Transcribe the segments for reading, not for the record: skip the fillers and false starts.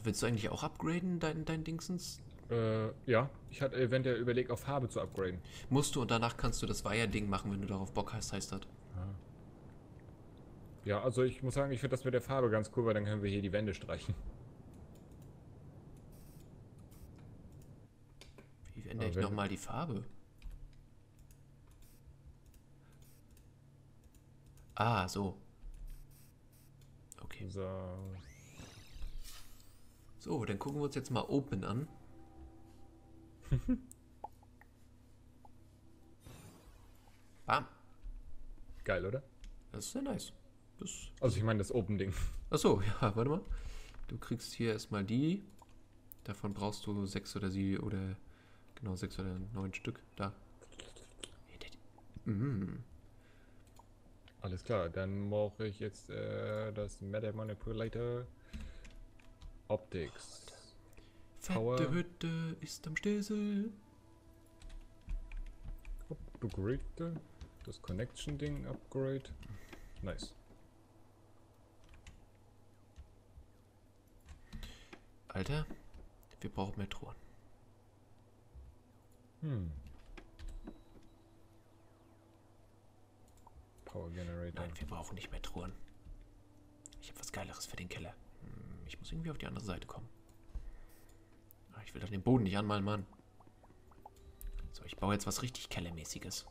Willst du eigentlich auch upgraden, dein Dingsens? Ja. Ich hatte eventuell überlegt, auf Farbe zu upgraden. Musst du und danach kannst du das Wire-Ding machen, wenn du darauf Bock hast, heißt das. Ah. Ja, also ich muss sagen, ich finde das mit der Farbe ganz cool, weil dann können wir hier die Wände streichen. Wie ändere Aber ich wenn... nochmal die Farbe? Ah, so. Okay. So. So, dann gucken wir uns jetzt mal Open an. Bam. Geil, oder? Das ist sehr nice. Das, Also ich meine das Open-Ding. achso, ja, warte mal. Du kriegst hier erstmal die. Davon brauchst du 6 oder 7 oder genau 6 oder 9 Stück. Da. Mhm. Alles klar, dann brauche ich jetzt das Matter Manipulator Optics. Fette Power. Hütte ist am Stissel. Upgrade. Das Connection-Ding Upgrade. Nice. Alter, wir brauchen mehr Thron. Power Generator. Nein, wir brauchen nicht mehr Thron. Ich habe was Geileres für den Keller. Ich muss irgendwie auf die andere Seite kommen. Ich will doch den Boden nicht anmalen, Mann. So, ich baue jetzt was richtig Kellermäßiges.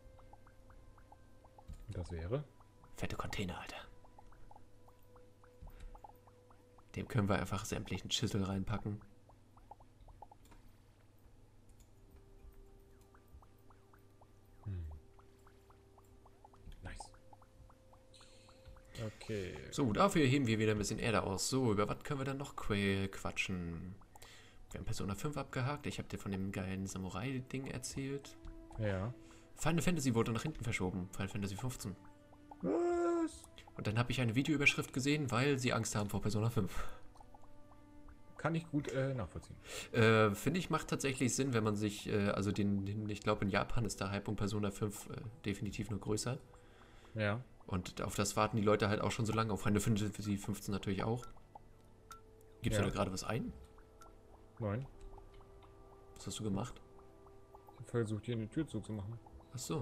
Das wäre? Fette Container, Alter. Dem können wir einfach sämtlichen Schüssel reinpacken. Nice. Okay. So, dafür heben wir wieder ein bisschen Erde aus. So, über was können wir dann noch quatschen? Wir haben Persona 5 abgehakt. Ich habe dir von dem geilen Samurai-Ding erzählt. Ja. Final Fantasy wurde nach hinten verschoben. Final Fantasy 15. Was? Und dann habe ich eine Videoüberschrift gesehen, weil sie Angst haben vor Persona 5. Kann ich gut nachvollziehen. Finde ich, macht tatsächlich Sinn, wenn man sich, also ich glaube in Japan ist der Hype um Persona 5 definitiv nur größer. Ja. Und auf das warten die Leute halt auch schon so lange. Auf Final Fantasy 15 natürlich auch. Gibst Ja. du da gerade was ein? Nein. Was hast du gemacht? Ich habe versucht, hier eine Tür zuzumachen. Ach so.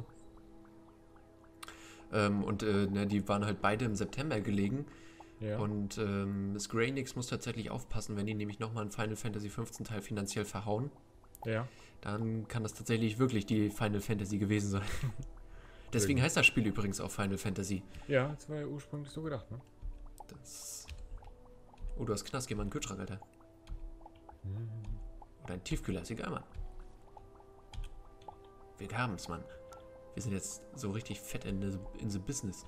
Die waren halt beide im September gelegen. Ja. Und Square Enix muss tatsächlich aufpassen, wenn die nämlich nochmal einen Final Fantasy 15 Teil finanziell verhauen, Ja. dann kann das tatsächlich wirklich die Final Fantasy gewesen sein. Deswegen heißt das Spiel übrigens auch Final Fantasy. Ja, das war ja ursprünglich so gedacht, ne? Das... Oh, du hast Knast, geh mal in den Kühlschrank, Alter. Oder ein Tiefkühler, ist egal, Mann. Wir haben's, Mann. Wir sind jetzt so richtig fett in the business.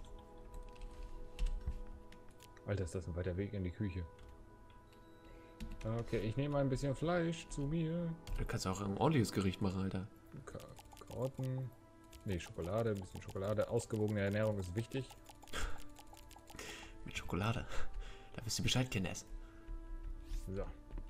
Alter, ist das ein weiter Weg in die Küche. Okay, ich nehme ein bisschen Fleisch zu mir. Du kannst auch ein ordentliches Gericht machen, Alter. Karotten. Nee, Schokolade, ein bisschen Schokolade. Ausgewogene Ernährung ist wichtig. Mit Schokolade. Da wirst du Bescheid kennen essen. So.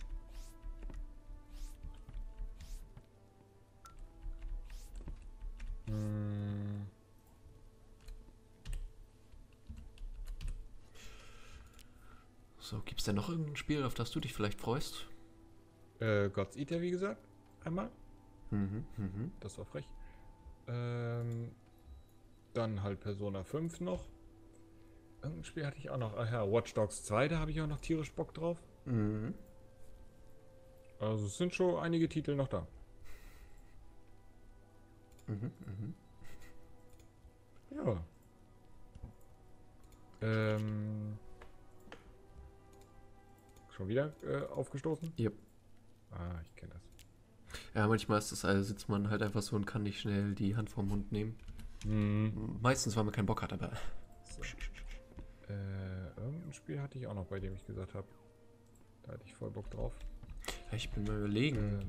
So, gibt's denn noch irgendein Spiel, auf das du dich vielleicht freust? God's Eater, wie gesagt. Einmal. Mhm. Das war frech. Dann halt Persona 5 noch. Irgendein Spiel hatte ich auch noch. Ach ja, Watch Dogs 2, da habe ich auch noch tierisch Bock drauf. Mhm. Also es sind schon einige Titel noch da. Ja. Schon wieder aufgestoßen? Yep. Ah, ich kenne das. Ja, manchmal ist das, also sitzt man halt einfach so und kann nicht schnell die Hand vom Mund nehmen. Meistens, weil man keinen Bock hat, aber... So. Irgendein Spiel hatte ich auch noch, bei dem ich gesagt habe. Da hatte ich voll Bock drauf. Ich bin mal überlegen.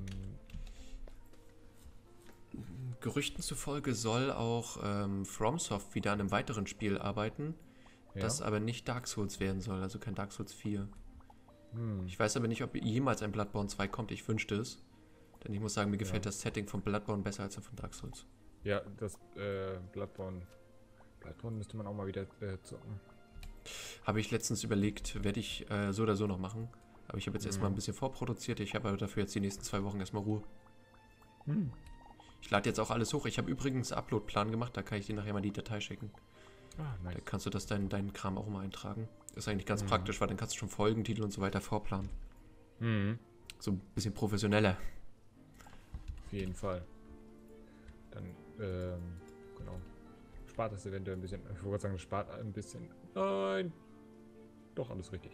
Gerüchten zufolge soll auch FromSoft wieder an einem weiteren Spiel arbeiten, Ja? das aber nicht Dark Souls werden soll, also kein Dark Souls 4. Ich weiß aber nicht, ob jemals ein Bloodborne 2 kommt, ich wünschte es. Denn ich muss sagen, mir gefällt das Setting von Bloodborne besser als von Dark Souls. Ja, das Bloodborne. Bloodborne müsste man auch mal wieder zocken. Habe ich letztens überlegt, werde ich so oder so noch machen. Aber ich habe jetzt erstmal ein bisschen vorproduziert. Ich habe aber dafür jetzt die nächsten 2 Wochen erstmal Ruhe. Hm. Ich lade jetzt auch alles hoch. Ich habe übrigens einen Upload-Plan gemacht. Da kann ich dir nachher mal die Datei schicken. Ah, Da nice. kannst du deinen Kram auch mal eintragen. Ist eigentlich ganz praktisch, weil dann kannst du schon Folgentitel und so weiter vorplanen. Mhm. So ein bisschen professioneller. Auf jeden Fall. Dann, genau. Spart das eventuell ein bisschen. Ich wollte gerade sagen, das spart ein bisschen. Nein! Doch, alles richtig.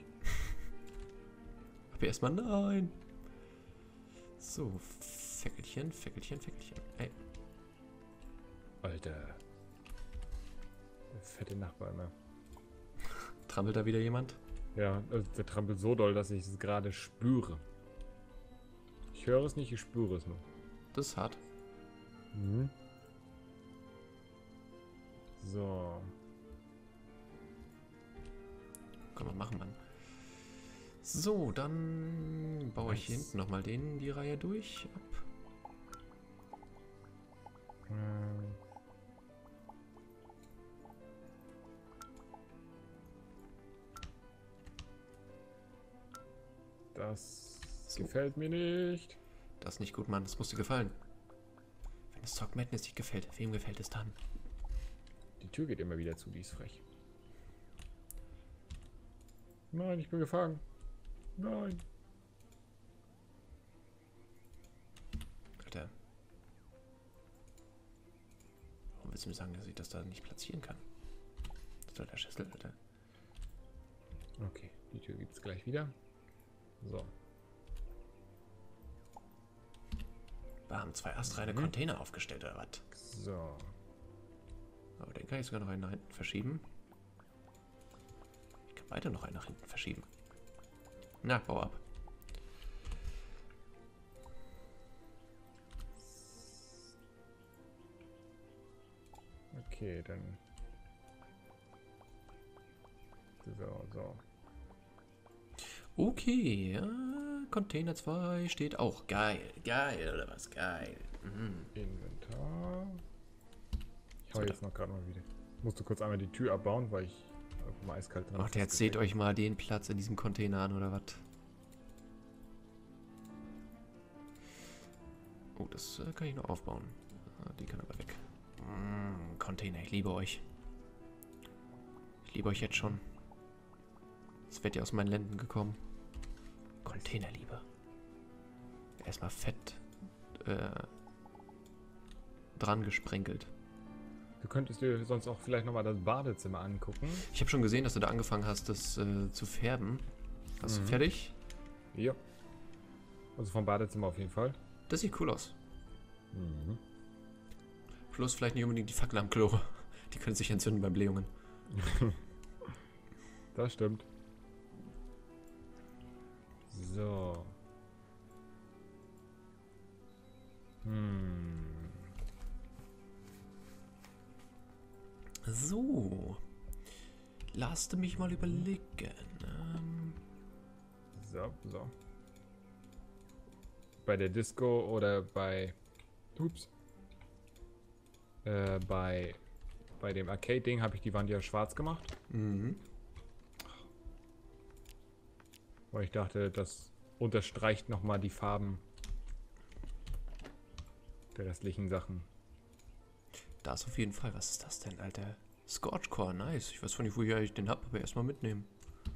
Aber erstmal nein. So, Fäckelchen, Fäckelchen, Fäckelchen. Ey, Alter. Der fette Nachbar immer. trampelt da wieder jemand? Ja, also der trampelt so doll, dass ich es gerade spüre. Ich höre es nicht, ich spüre es nur. Das ist hart. Mhm. So. Kann man machen, Mann. So, dann baue ich hier Nice. hinten nochmal die Reihe durch. Ab. Ähm. Das So. gefällt mir nicht. Das ist nicht gut, Mann. Das muss dir gefallen. Wenn es Talk Madness nicht gefällt, wem gefällt es dann? Die Tür geht immer wieder zu, die ist frech. Nein, ich bin gefangen. Nein. Alter. Warum willst du mir sagen, dass ich das da nicht platzieren kann? Das soll der Schüssel, Alter. Okay, die Tür gibt es gleich wieder. So. Wir haben 2 astreine Container aufgestellt, oder was? So. Aber den kann ich sogar noch einen nach hinten verschieben. Ich kann beide noch einen nach hinten verschieben. Na, bau ab. Okay, dann. So. Okay, ja, Container 2 steht auch. Geil, geil, oder was? Geil. Mhm. Inventar. Ich hau So, jetzt noch gerade mal wieder. Musste kurz einmal die Tür abbauen, weil ich mal eiskalt dran Ach, jetzt seht euch mal den Platz in diesem Container an, oder was? Oh, das kann ich noch aufbauen. Die kann aber weg. Container, ich liebe euch. Ich liebe euch jetzt schon. Das wird ja aus meinen Lenden gekommen. Containerliebe. Erstmal fett dran gesprenkelt. Du könntest dir sonst auch vielleicht nochmal das Badezimmer angucken. Ich habe schon gesehen, dass du da angefangen hast, das zu färben. Hast du Mhm. fertig? Ja. Also vom Badezimmer auf jeden Fall. Das sieht cool aus. Mhm. Plus vielleicht nicht unbedingt die Fackel am Klo. Die können sich entzünden beim Blähungen. Das stimmt. So. So. Lasst mich mal überlegen. So. Bei der Disco oder bei... Ups. Bei dem Arcade-Ding habe ich die Wand ja schwarz gemacht. Mhm. Weil ich dachte, das unterstreicht nochmal die Farben der restlichen Sachen. Da ist auf jeden Fall. Was ist das denn, Alter? Scorchcore, nice. Ich weiß von nicht, woher ich den hab, aber erstmal mitnehmen.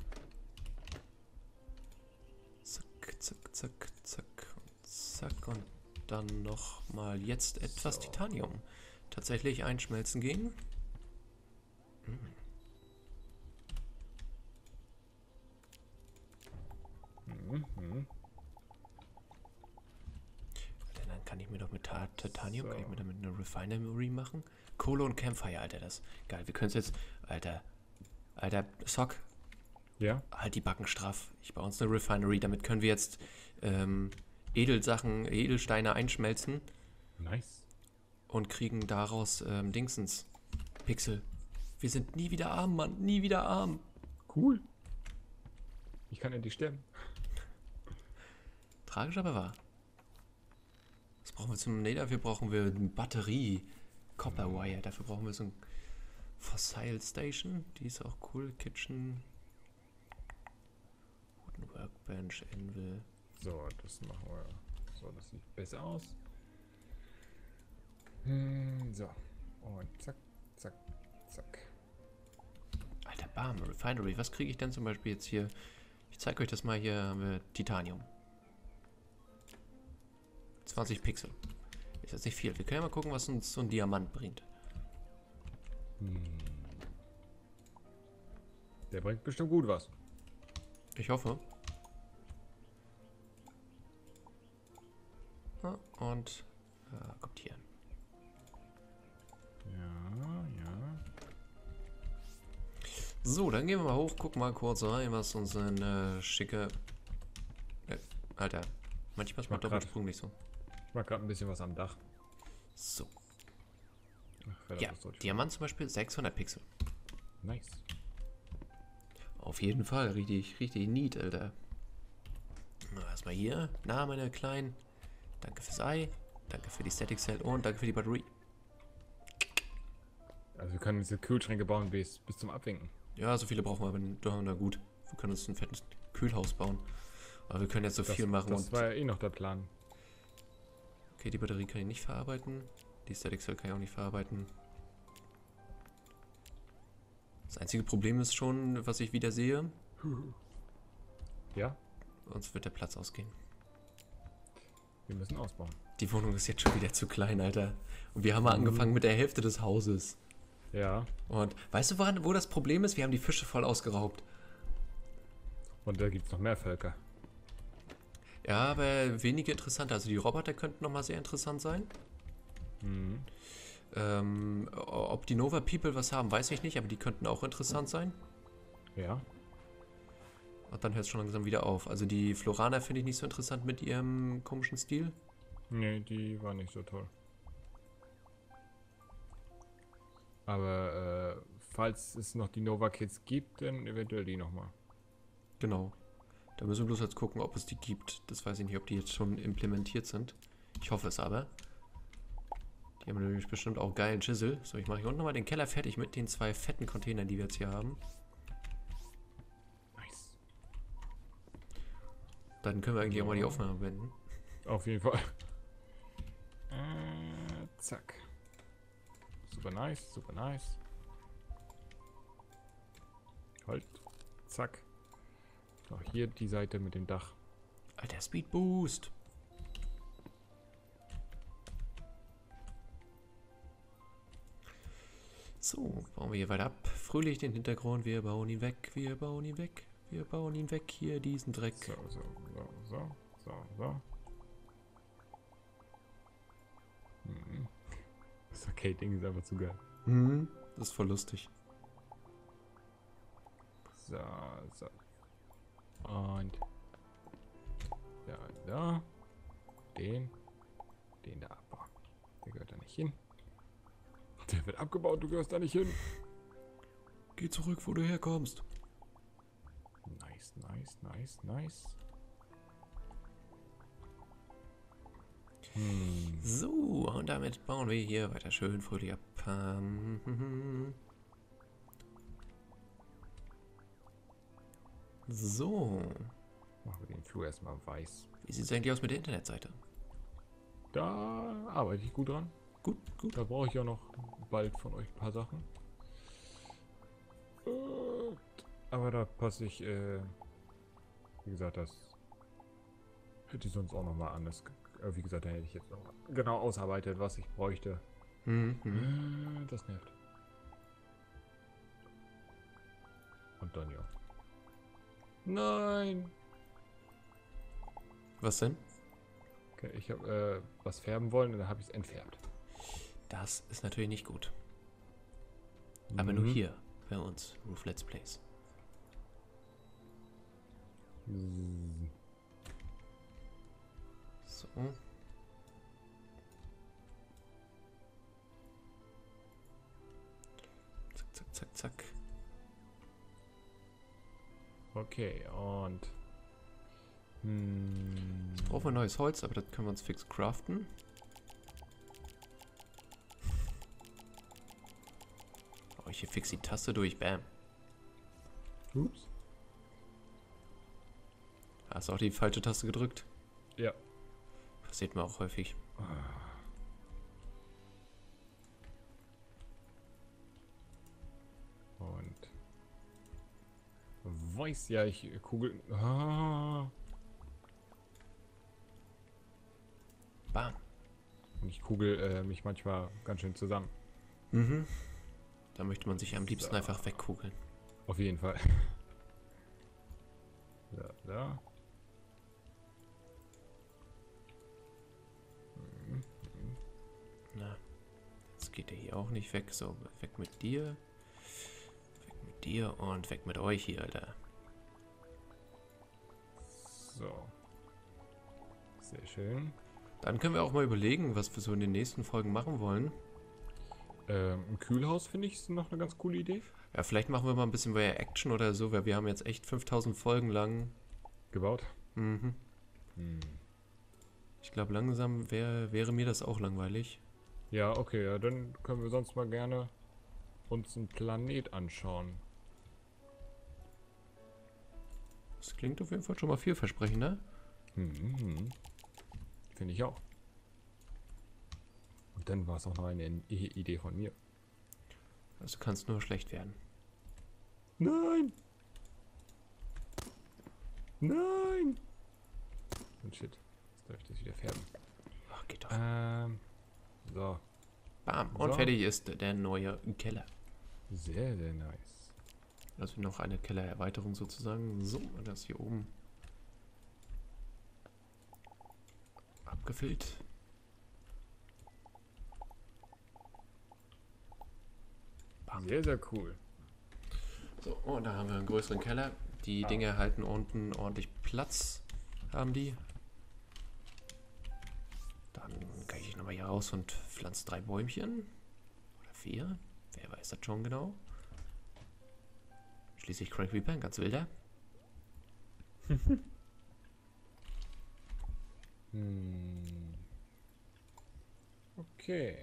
Zack, zack, zack, zack und zack. Und dann nochmal jetzt etwas So. Titanium. Tatsächlich einschmelzen gehen. Mhm. Dann kann ich mir doch mit Titanium, So. kann ich mir damit eine Refinery machen. Kohle und Campfire, Alter, das geil. Wir können es jetzt, Alter, Sock, Ja? halt die Backen straff. Ich baue uns eine Refinery, damit können wir jetzt Edelsteine einschmelzen Nice. und kriegen daraus Dingsens, Pixel. Wir sind nie wieder arm, Mann, nie wieder arm. Cool. Ich kann endlich sterben. Tragisch, aber wahr. Was brauchen wir zum Nether? Dafür brauchen wir eine Batterie. Copperwire. Dafür brauchen wir so ein Fossil Station. Die ist auch cool. Kitchen. Wooden Workbench, Anvil. So, das machen wir. So, das sieht besser aus. So. Und zack, zack, zack. Alter, bam, Refinery. Was kriege ich denn zum Beispiel jetzt hier? Ich zeige euch das mal. Hier haben wir Titanium. 20 Pixel. Ist jetzt nicht viel. Wir können ja mal gucken, was uns so ein Diamant bringt. Der bringt bestimmt gut was. Ich hoffe. Ah, und kommt hier. Ja, ja. So, dann gehen wir mal hoch, gucken mal kurz rein, was uns ein schicke... Alter, manchmal ist mein Doppelsprung nicht so. Ich mach gerade ein bisschen was am Dach. So. Ach, Ja, Diamant zum Beispiel 600 Pixel. Nice. Auf jeden Fall, richtig, richtig neat, Alter. Na, erstmal hier. Na, meine Kleinen. Danke fürs Ei. Danke für die Static Cell und danke für die Batterie. Also wir können diese Kühlschränke bauen bis zum Abwinken. Ja, so viele brauchen wir, aber na gut. Wir können uns ein fettes Kühlhaus bauen. Aber wir können jetzt so viel machen. Das war ja eh noch der Plan. Okay, die Batterie kann ich nicht verarbeiten. Die Static Cell kann ich auch nicht verarbeiten. Das einzige Problem ist schon, was ich wieder sehe. Ja? Uns wird der Platz ausgehen. Wir müssen ausbauen. Die Wohnung ist jetzt schon wieder zu klein, Alter. Und wir haben mal angefangen mit der Hälfte des Hauses. Ja. Und weißt du, wo das Problem ist? Wir haben die Fische voll ausgeraubt. Und da gibt es noch mehr Völker. Ja, aber weniger interessant. Also die Roboter könnten nochmal sehr interessant sein. Mhm. Ob die Nova People was haben, weiß ich nicht, aber die könnten auch interessant sein. Ja. Und dann hört es schon langsam wieder auf. Also die Floraner finde ich nicht so interessant mit ihrem komischen Stil. Nee, die war nicht so toll. Aber falls es noch die Nova Kids gibt, dann eventuell die nochmal. Genau. Da müssen wir bloß jetzt gucken, ob es die gibt. Das weiß ich nicht, ob die jetzt schon implementiert sind. Ich hoffe es aber. Die haben nämlich bestimmt auch geilen Chisel. So, ich mache hier unten nochmal den Keller fertig mit den 2 fetten Containern, die wir jetzt hier haben. Nice. Dann können wir eigentlich auch mal die Aufnahme beenden. Auf jeden Fall. Zack. Super nice, super nice. Halt. Zack. Noch hier die Seite mit dem Dach. Alter, Speed Boost. So, bauen wir hier weiter ab. Fröhlich den Hintergrund. Wir bauen ihn weg. Wir bauen ihn weg. Wir bauen ihn weg. Hier, diesen Dreck. So. Das Arcade-Ding ist einfach zu geil. Das ist voll lustig. So. Und da. Den da abbauen. Der gehört da nicht hin. Der wird abgebaut, du gehörst da nicht hin. Geh zurück, wo du herkommst. Nice. So, und damit bauen wir hier weiter schön fröhlich ab. So. Machen wir den Flur erstmal weiß. Wie sieht es eigentlich aus mit der Internetseite? Da arbeite ich gut dran. Gut. Da brauche ich ja noch bald von euch ein paar Sachen. Aber da passe ich, wie gesagt, das hätte ich sonst auch noch mal anders. Wie gesagt, da hätte ich jetzt noch genau ausarbeitet, was ich bräuchte. Das nervt. Und dann ja. Nein! Was denn? Okay, ich habe was färben wollen und dann habe ich es entfärbt. Das ist natürlich nicht gut. Aber nur hier bei uns, Roof Let's Plays. So. Zack. Okay, und Jetzt brauchen wir neues Holz, aber das können wir uns fix craften. Oh, ich hier fix die Taste durch, bam. Ups. Hast du auch die falsche Taste gedrückt? Ja. Passiert mir auch häufig. Und weiß ja, ich kugel. Ah. Bam. Und ich kugel mich manchmal ganz schön zusammen. Mhm. Da möchte man sich am liebsten So. einfach wegkugeln. Auf jeden Fall. Da, da. Na, jetzt geht der hier auch nicht weg. So, weg mit dir. Weg mit dir und weg mit euch hier, Alter. So. Sehr schön. Dann können wir auch mal überlegen, was wir so in den nächsten Folgen machen wollen. Ein Kühlhaus finde ich ist noch eine ganz coole Idee. Ja, vielleicht machen wir mal ein bisschen mehr Action oder so, weil wir haben jetzt echt 5000 Folgen lang. Gebaut. Mhm. Hm. Ich glaube, langsam wäre mir das auch langweilig. Ja, okay, ja, dann können wir sonst mal gerne uns einen Planet anschauen. Das klingt auf jeden Fall schon mal vielversprechend, ne? Finde ich auch. Und dann war es auch noch eine Idee von mir. Also kann es nur schlecht werden. Nein! Nein! Und shit. Jetzt darf ich das wieder färben. Ach, geht doch. So. Bam. Und So. fertig ist der neue Keller. Sehr, sehr nice. Also noch eine Kellererweiterung sozusagen. So, und das hier oben abgefüllt. Bam. Sehr, sehr cool. So, und da haben wir einen größeren Keller. Die Dinge halten unten ordentlich Platz. Haben die. Dann gehe ich nochmal hier raus und pflanze 3 Bäumchen. Oder 4. Wer weiß das schon genau. Schließlich Crank Reaper, ein ganz wilder. Okay.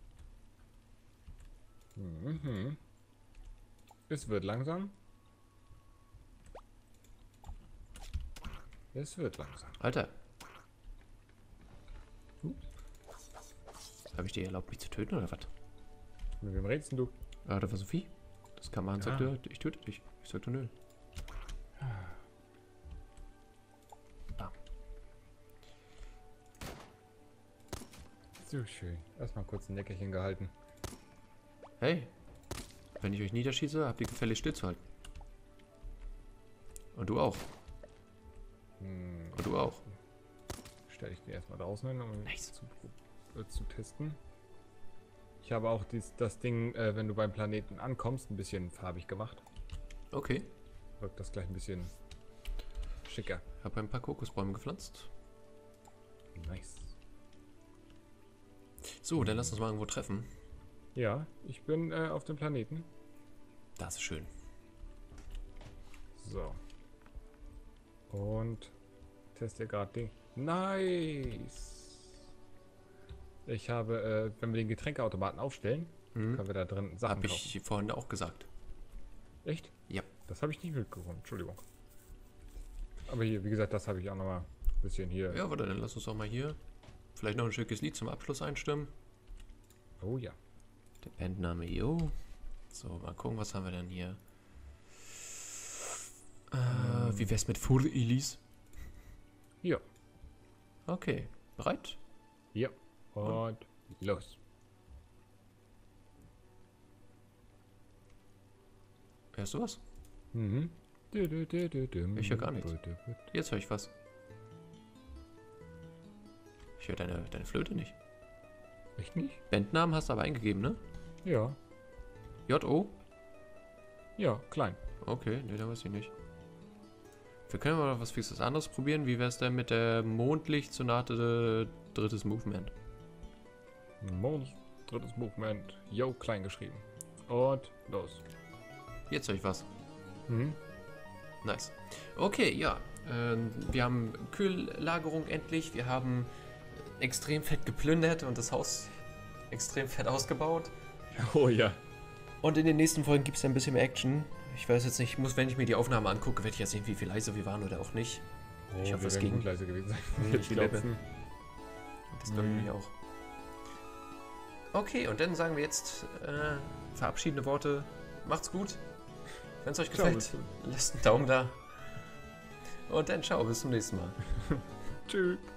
Es wird langsam. Es wird langsam. Alter. Habe ich dir erlaubt, mich zu töten oder was? Mit wem redest denn du? Ah, da war Sophie. Das kam an und sagte, ich töte dich. Ich sagte, nö. Bam. So schön. Erstmal kurz ein Neckerchen gehalten. Hey, wenn ich euch niederschieße, habt ihr gefällig stillzuhalten. Und du auch. Und du auch. Stelle ich den erstmal draußen hin, um Nice. zu testen. Ich habe auch das Ding, wenn du beim Planeten ankommst, ein bisschen farbig gemacht. Okay. Wirkt das gleich ein bisschen schicker. Ich habe ein paar Kokosbäume gepflanzt. Nice. So, dann lass uns mal irgendwo treffen. Ja, ich bin auf dem Planeten. Das ist schön. So. Und teste gerade Ding. Nice. Ich habe, wenn wir den Getränkeautomaten aufstellen, können wir da drin Sachen Habe kaufen. ich vorhin auch gesagt. Echt? Ja. Das habe ich nicht mitbekommen. Entschuldigung. Aber hier, wie gesagt, das habe ich auch nochmal ein bisschen hier. Ja, warte, dann lass uns doch mal hier vielleicht noch ein schickes Lied zum Abschluss einstimmen. Oh ja. Der Bandname Yo. So, mal gucken, was haben wir denn hier? Wie wär's mit Fur Elise? Ja. Okay, bereit? Ja. Und los. Hörst du was? Mhm. Ich höre gar nichts. Jetzt höre ich was. Ich höre deine Flöte nicht. Echt nicht? Bandnamen hast du aber eingegeben, ne? Ja. J-O? Ja, klein. Okay, ne, da weiß ich nicht. Wir können mal was fixes anderes probieren. Wie wär's denn mit der Mondlichtsonate drittes Movement? Mond, drittes Movement. Yo, klein geschrieben. Und los. Jetzt höre ich was. Mhm. Nice. Okay, ja. Wir haben Kühllagerung endlich. Wir haben extrem fett geplündert und das Haus extrem fett ausgebaut. Oh ja. Und in den nächsten Folgen gibt es ein bisschen mehr Action. Ich weiß jetzt nicht, wenn ich mir die Aufnahme angucke, werde ich ja sehen, wie viel leiser wir waren oder auch nicht. Oh, Ich hoffe, wir es werden ging. gut leise gewesen sein. Mhm, Jetzt die ich glaube. letzten. Das glaube ich auch. Okay, und dann sagen wir jetzt verabschiedende Worte. Macht's gut. Wenn es euch Ciao, gefällt, lasst einen Daumen da. Und dann ciao, bis zum nächsten Mal. Tschüss.